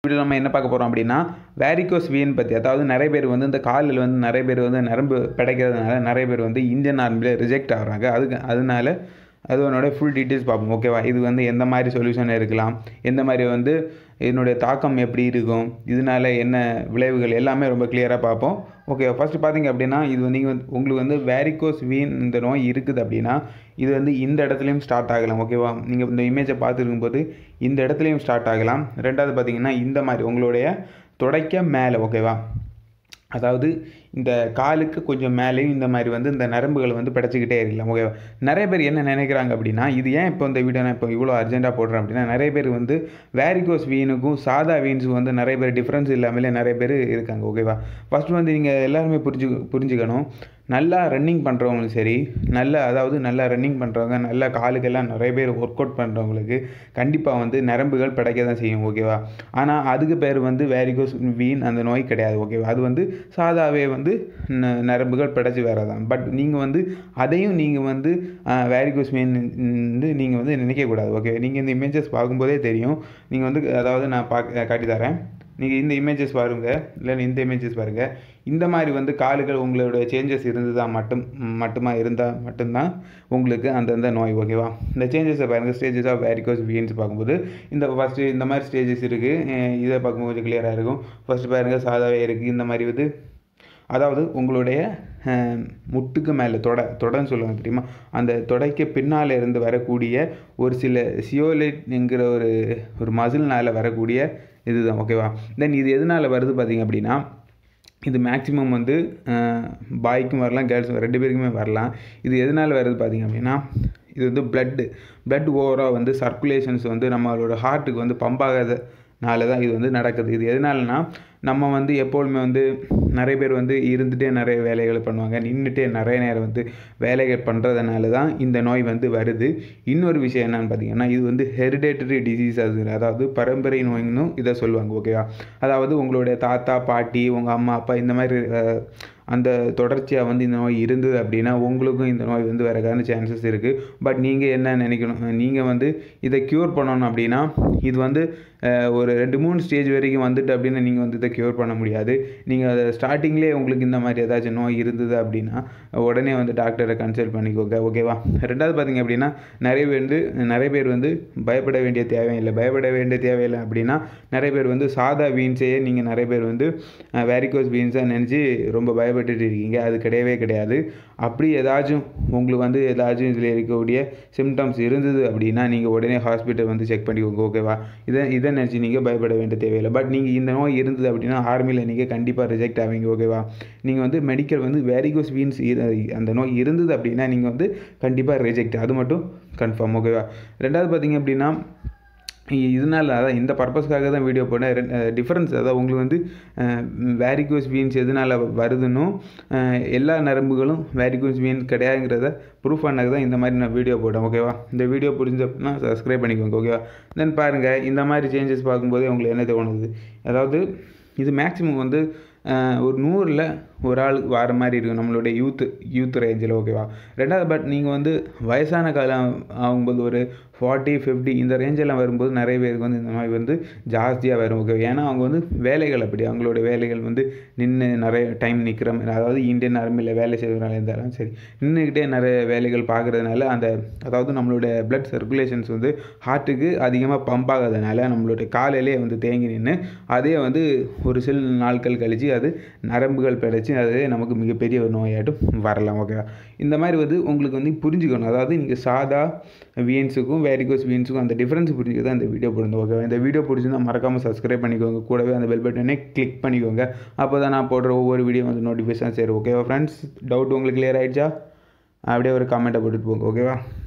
Video நம்ம என்ன பார்க்க போகிறோம் அப்படின்னா வேரிகோஸ் வீன் பற்றி. அதாவது நிறைய பேர் வந்து இந்த காலில் வந்து நிறைய பேர் வந்து நரம்பு பிடைக்கிறதுனால நிறைய பேர் வந்து இந்தியன் ஆர்மியில் ரிஜெக்ட் ஆகுறாங்க. அதனால அதனோட ஃபுல் டீட்டெயில்ஸ் பார்ப்போம். ஓகேவா? இது வந்து எந்த மாதிரி சொல்யூஷன் இருக்கலாம், எந்த மாதிரி வந்து இதனுடைய தாக்கம் எப்படி இருக்கும், இதனால என்ன விளைவுகள் எல்லாமே ரொம்ப கிளியராக பார்ப்போம். ஓகே, ஃபஸ்ட்டு பார்த்தீங்க அப்படின்னா இது வந்து உங்களுக்கு வந்து வேரிகோஸ் வீன் இந்த நோய் இருக்குது அப்படின்னா இது வந்து இந்த இடத்துலையும் ஸ்டார்ட் ஆகலாம். ஓகேவா? நீங்கள் இந்த இமேஜை பார்த்துருக்கும்போது இந்த இடத்துலையும் ஸ்டார்ட் ஆகலாம். ரெண்டாவது பார்த்தீங்கன்னா இந்த மாதிரி உங்களுடைய தொடைக்க மேலே. ஓகேவா? அதாவது இந்த காலுக்கு கொஞ்சம் மேலேயும் இந்த மாதிரி வந்து இந்த நரம்புகளை வந்து பிடிச்சிக்கிட்டே இருக்கலாம். ஓகேவா? நிறைய பேர் என்ன நினைக்கிறாங்க அப்படின்னா இது ஏன் இப்போ இந்த வீடியோ நான் இப்போ இவ்வளோ அர்ஜென்ட்டாக போடுறேன் அப்படின்னா நிறைய பேர் வந்து வேரிகோஸ் வீனுக்கும் சாதா வீன்ஸுக்கும் வந்து நிறைய பேர் டிஃப்ரென்ஸ் இல்லாமலே நிறைய பேர் இருக்காங்க. ஓகேவா? ஃபஸ்ட்டு வந்து நீங்கள் எல்லாருமே புரிஞ்சுக்கணும். நல்லா ரன்னிங் பண்ணுறவங்களும் சரி, நல்லா ரன்னிங் பண்ணுறவங்க, நல்லா காலுக்கெல்லாம் நிறைய பேர் ஒர்க் அவுட் பண்ணுறவங்களுக்கு கண்டிப்பாக வந்து நரம்புகள் பிடைக்க தான் செய்யும். ஓகேவா? ஆனால் அதுக்கு பேர் வந்து வேரிகோஸ் வீன் அந்த நோய் கிடையாது. ஓகேவா? அது வந்து சாதாவே வந்து நரம்புகள் பிடைச்சி வரதான். பட் நீங்கள் வந்து அதையும் நீங்கள் வந்து வேரிகோஸ் வீன் வந்து நீங்கள் வந்து நினைக்கக்கூடாது. ஓகே, நீங்கள் இந்த இமேஜஸ் பார்க்கும்போதே தெரியும். நீங்கள் வந்து அதாவது நான் காட்டி தரேன். நீங்கள் இந்த இமேஜஸ் பாருங்கள், இல்லை இந்த இமேஜஸ் பாருங்கள். இந்த மாதிரி வந்து காலுகள் உங்களோட சேஞ்சஸ் இருந்தால் மட்டும்தான் உங்களுக்கு அந்தந்த நோய். ஓகேவா? இந்த சேஞ்சஸை பாருங்கள். ஸ்டேஜஸ் ஆஃப் வேரிகோஸ் வீன்ஸ் பார்க்கும்போது ஃபஸ்ட்டு இந்த மாதிரி ஸ்டேஜஸ் இருக்குது. இதை பார்க்கும்போது கொஞ்சம் கிளியராக இருக்கும். ஃபஸ்ட்டு பாருங்கள், சாதாவே இருக்குது. இந்த மாதிரி வந்து அதாவது உங்களுடைய முட்டுக்கு மேலே தொடன்னு சொல்லுவாங்க தெரியுமா, அந்த தொடைக்கு பின்னால் இருந்து வரக்கூடிய ஒரு சில சியோலைட்ங்கிற ஒரு மசில்னால் வரக்கூடிய இதுதான். ஓகேவா? தென் இது எதனால் வருது பார்த்தீங்க அப்படின்னா இது மேக்ஸிமம் வந்து பாய்க்கும் வரலாம், கேர்ள்ஸும் ரெண்டு பேருக்குமே வரலாம். இது எதனால் வருது பார்த்தீங்க அப்படின்னா இது வந்து பிளட் ஓவராக வந்து சர்க்குலேஷன்ஸ் வந்து நம்மளோட ஹார்ட்டுக்கு வந்து பம்ப் ஆகாதனால தான் இது வந்து நடக்குது. இது எதனாலனா நம்ம வந்து எப்பொழுதுமே வந்து நிறைய பேர் வந்து இருந்துகிட்டே நிறைய வேலைகள் பண்ணுவாங்க, நின்றுட்டே நிறைய நேரம் வந்து வேலைகள் பண்ணுறதுனால தான் இந்த நோய் வந்து வருது. இன்னொரு விஷயம் என்னென்னு பார்த்தீங்கன்னா இது வந்து ஹெரிடேட்டரி டிசீஸ். அதாவது பரம்பரை நோய்னு இதை சொல்லுவாங்க. ஓகேவா? அதாவது உங்களுடைய தாத்தா பாட்டி உங்கள் அம்மா அப்பா இந்த மாதிரி அந்த தொடர்ச்சியாக வந்து இந்த நோய் இருந்தது அப்படின்னா உங்களுக்கும் இந்த நோய் வந்து வரக்கான சான்சஸ் இருக்குது. பட் நீங்கள் என்ன நினைக்கணும், நீங்கள் வந்து இதை க்யூர் பண்ணணும் அப்படின்னா இது வந்து ஒரு 2-3 ஸ்டேஜ் வரைக்கும் வந்துட்டு அப்படின்னு நீங்கள் வந்து இதை க்யூர் பண்ண முடியாது. நீங்கள் அதை ஸ்டார்டிங்லேயே உங்களுக்கு இந்த மாதிரி ஏதாச்சும் நோய் இருந்தது அப்படின்னா உடனே வந்து டாக்டரை கன்சல்ட் பண்ணிக்கோங்க. ஓகேவா? ரெண்டாவது பார்த்தீங்க அப்படின்னா நிறைய பேர் வந்து பயப்பட வேண்டிய தேவையில்லை அப்படின்னா நிறைய பேர் வந்து சாதா வீன்ஸையே நீங்கள் நிறைய பேர் வந்து வேரிகோஸ் வீன்ஸாக நினச்சி ரொம்ப பயப்பட்டுட்டு இருக்கீங்க. அது கிடையாது. அப்படி ஏதாச்சும் உங்களுக்கு வந்து ஏதாச்சும் இதில் இருக்கக்கூடிய சிம்டம்ஸ் இருந்தது அப்படின்னா நீங்கள் உடனே ஹாஸ்பிட்டல் வந்து செக் பண்ணிக்கோங்க. ஓகேவா? இதை நினச்சி நீங்கள் பயப்பட வேண்டிய தேவையில்லை. பட் நீங்கள் இந்த நோய் இருந்தது அப்படின்னா ஆர்மியில் நீங்கள் கண்டிப்பாக ரிஜெக்ட் ஆவீங்க. ஓகேவா? நீங்கள் வந்து மெடிக்கல் வந்து வேரிகோஸ் வீன்ஸ் அந்த நோய் இருந்தது அப்படின்னா நீங்கள் வந்து கண்டிப்பாக ரிஜெக்ட், அது மட்டும் கன்ஃபார்ம். ஓகேவா? ரெண்டாவது பார்த்தீங்க அப்படின்னா இதனால் அதான் இந்த பர்பஸ்க்காக தான் வீடியோ போட்டேன். டிஃப்ரென்ஸ் அதாவது உங்களுக்கு வந்து வேரிகோஸ் வீன்ஸ் எதனால் வருதுன்னு எல்லா நரம்புகளும் வேரிகோஸ் வீன் கிடையாதுங்கிறத ப்ரூஃப் பண்ணது தான் இந்த மாதிரி நான் வீடியோ போட்டேன். ஓகேவா? இந்த வீடியோ புரிஞ்சப்பனா சப்ஸ்கிரைப் பண்ணிக்கோங்க. ஓகேவா? தென் பாருங்கள், இந்த மாதிரி சேஞ்சஸ் பார்க்கும்போதே உங்களுக்கு என்ன தோணுது, அதாவது இது மேக்ஸிமம் வந்து ஒரு 100ல் ஒரு ஆள் வர மாதிரி இருக்கும் நம்மளுடைய யூத் ரேஞ்சில். ஓகேவா? ரெண்டாவது பட் நீங்கள் வந்து வயசான காலம் ஆகும்போது ஒரு 40-50 இந்த ரேஞ்செல்லாம் வரும்போது நிறைய பேருக்கு வந்து இந்த நோய் வந்து ஜாஸ்தியாக வரும். ஓகே, ஏன்னா அவங்க வந்து வேலைகள் அப்படி அவங்களோட வேலைகள் வந்து நின்று நிறைய டைம் நிற்கிற மாதிரி, அதாவது இந்தியன் ஆர்மியில் வேலை செய்கிறதுனால இருந்தாலும் சரி நின்றுக்கிட்டே நிறைய வேலைகள் பார்க்குறதுனால அதாவது நம்மளோட பிளட் சர்க்குலேஷன்ஸ் வந்து ஹார்ட்டுக்கு அதிகமாக பம்ப் ஆகாதனால நம்மளுடைய காலையிலே வந்து தேங்கி நின்று அதே வந்து ஒரு சில நாட்கள் கழித்து அது நரம்புகள் பிடிச்சி அதே நமக்கு மிகப்பெரிய ஒரு நோயாட்டும் வரலாம். ஓகேவா? இந்த மாதிரி வந்து உங்களுக்கு வந்து புரிஞ்சுக்கணும். அதாவது நீங்கள் சாதா வீன்ஸுக்கும் வேரிகோஸ் வீன்ஸுக்கும் அந்த டிஃப்ரென்ஸ் புரிஞ்சுக்க தான் இந்த வீடியோ போடுங்க. ஓகேவா? இந்த வீடியோ பிடிச்சிருந்தா மறக்காமல் சப்ஸ்கிரைப் பண்ணிக்கோங்க, கூடவே அந்த பெல் பட்டனை கிளிக் பண்ணிக்கோங்க. அப்போ தான் நான் போடுற ஒவ்வொரு வீடியோ வந்து நோட்டிஃபிகேஷன் சரி. ஓகேவா ஃப்ரெண்ட்ஸ்? டவுட் உங்களுக்கு கிளியர் ஆகிடுச்சா? அப்படியே ஒரு கமெண்ட்டை போட்டுட்டு போங்க. ஓகேவா?